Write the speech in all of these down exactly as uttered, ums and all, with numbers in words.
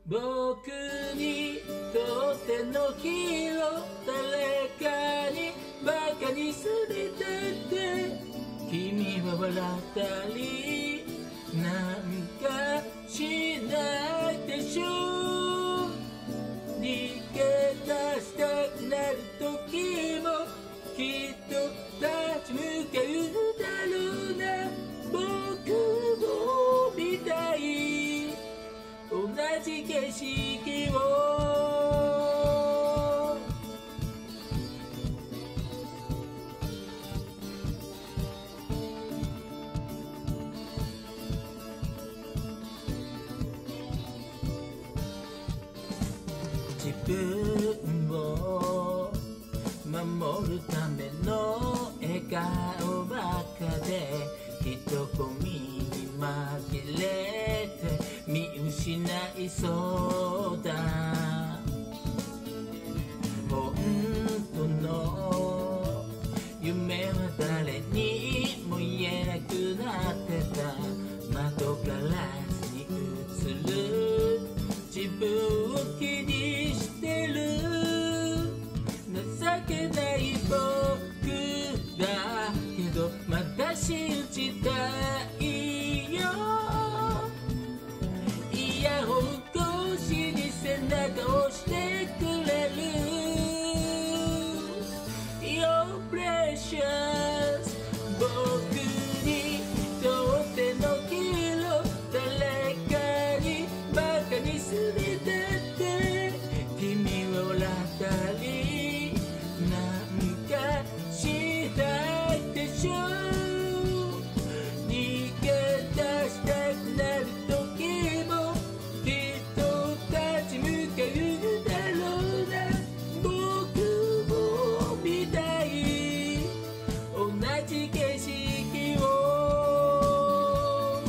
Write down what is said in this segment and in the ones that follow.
僕にとってのヒーロー、誰かにバカにされたって君は笑ったりなんかしないでしょ。逃げ出したくなる時もきっと立ち向かうだろうな。僕も見たい同じ景色を。自分を守るための笑顔ばかで人混みに紛れて見失いそうだ。本当の夢は誰にも言えなくなってた。窓ガラスに映る自分を気にしてる情けない僕だけどまだ信じたいよ。イヤホン越しに背中を押してくれる Your precious 僕にとってのヒーロー、誰かにバカにされたって君は笑ったりなんかしないでしょ。逃げ出したくなる時もきっと立ち向かうだろうな。僕も見たい同じ景色を。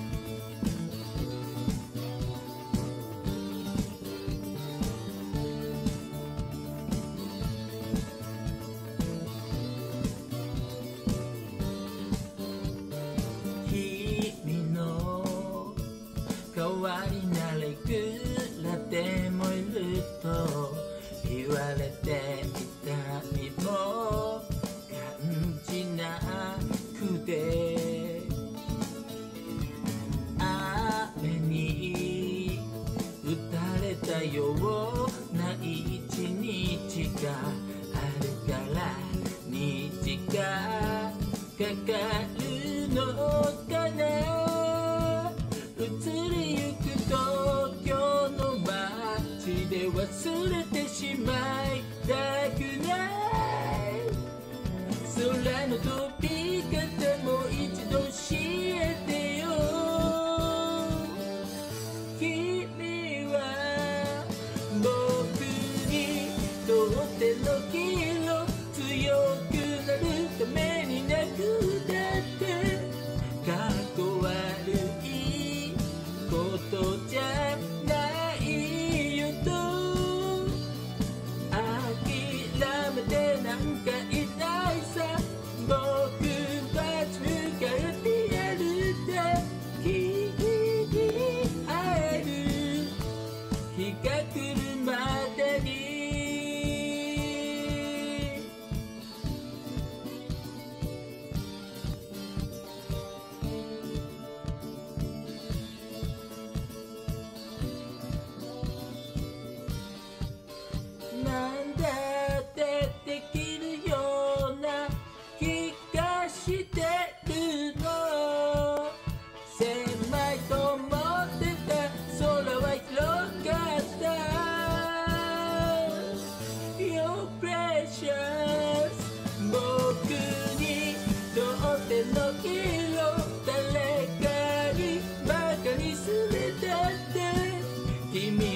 君の代わりならいくらでもいると言われていたにも感じなくて、雨に打たれたような一日があるから虹がかかるのかな。移りゆく東京の街で忘れてしまいたくない。空の飛び方も一度教えてよ。君は僕にとってのヒーロー、強くなるためになくだってかっこ悪いことじゃないよと諦めてなんかいないさ。僕たち向かってやるんだ。君に会える日が来るまでに。なんだってできるような気がしてるの。狭いと思ってた空は広がった Your precious 僕にとってのヒーロー、誰かにバカにされたって君